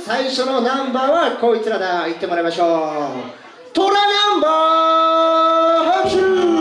最初のナンバーはこいつらだ。言ってもらいましょう。トラナンバー拍手。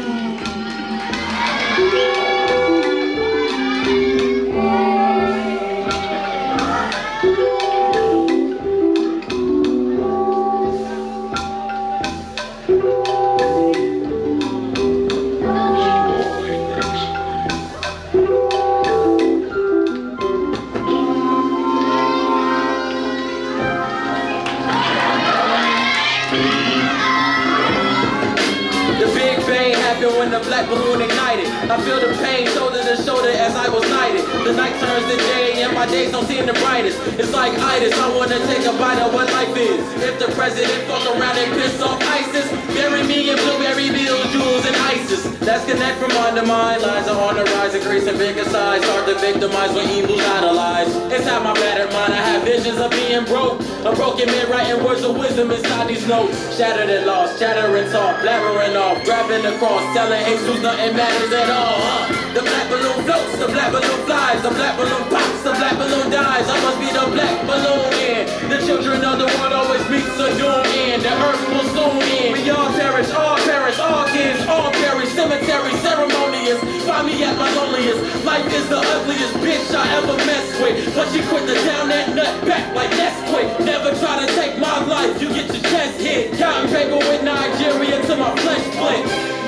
When the black balloon ignited, I feel the pain shoulder to shoulder as I was knighted. The night turns to day and my days don't seem the brightest. It's like itis, I wanna take a bite of what life is. If the president fuck around and piss off ISIS, bury me in blueberry bills, jewels, and ISIS. That's connect from under my lies are on the rise, increasing bigger size. Hard to victimize when evil's idolized. Inside my battered mind, I have visions of being broke. A broken man writing words of wisdom inside these notes. Shattered and lost, chattering talk, blabbering off, grabbing the cross, telling Jesus nothing matters at all. The black balloon floats, the black balloon flies, the black balloon pops, the black balloon dies. I must be the black balloon in. The children of the world always meets a doom end. The earth will soon end. We all perish, all kids, all perish. Cemetery ceremonious, find me at my loneliest. Life is the ugliest bitch I ever messed with, but she quit to down that nut back like that's quick. Never try to take my life, you get your chest hit. Counting paper with Nigeria till my flesh split.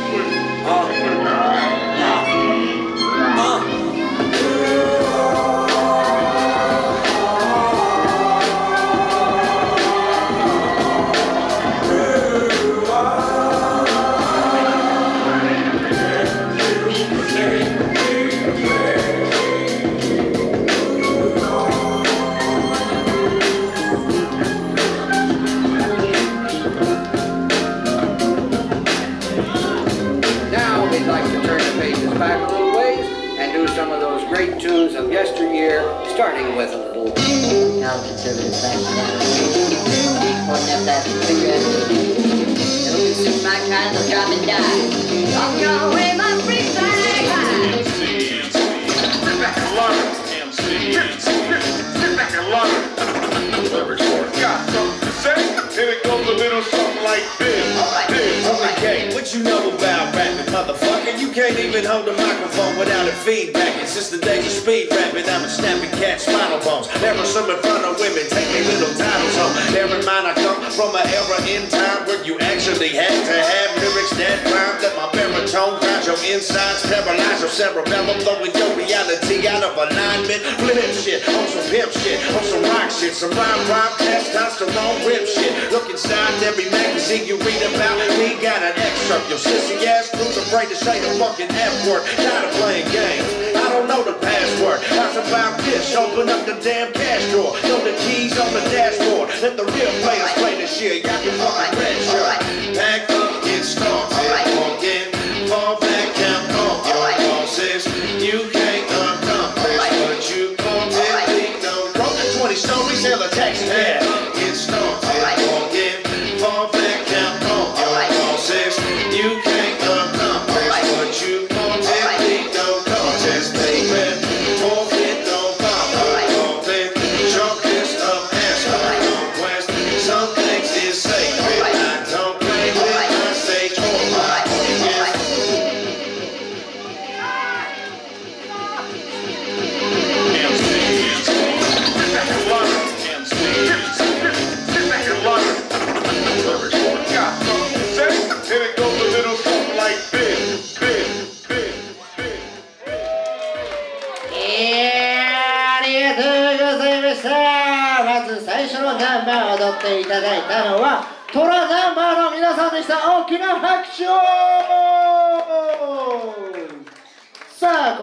We'd like to turn the pages back a little ways and do some of those great tunes of yesteryear, starting with a little. Now conservative back to that. Holding up that cigarette. It'll consume my kind, they'll drop and die. Walk your way, my free flag high. Sit back and learn. Sit back and learn. Got something to say? And it goes a little something like this. Okay, what you know about rapping, motherfucker? You can't even hold a microphone without it feedbacking. Since the days of speed rapping, I'm a snapping cat, spinal bones. Never some in front of women, take me little titles home. Bear in mind I come from an era in time where you actually had to have lyrics that rhyme. Let my baritone grind your insides, paralyze your cerebellum, throwing your reality out of alignment. Flip shit, on some pimp shit, on some rock shit, some rhyme, testosterone, rip shit. Look inside every magazine you read about, we got an excerpt. Your sissy ass crew's afraid to say the fucking F word. Tired of playing games, I don't know the password. How's about this? Open up the damn cash drawer, throw the keys on the dashboard. Let the real players play this shit. Y'all can fucking red shirt. Pack up, get started. Walk in, fall back, count off your losses. You can't accomplish what you wanted. Don't grow the 20 stories, hell a taxi cab. Get started. Walk in, fall back, count off your losses. You can't accomplish what you wanted. Don't contest, baby. Forfeit, don't follow. Conflict, short list of answers. Conquest, some things is sacred. I don't play with my stage or my audience. Sit back and learn. Got something to say? And it goes a little something like this. まず最初のナンバーを踊っていただいたのはトラナンバーの皆さんでした。大きな拍手を。さあ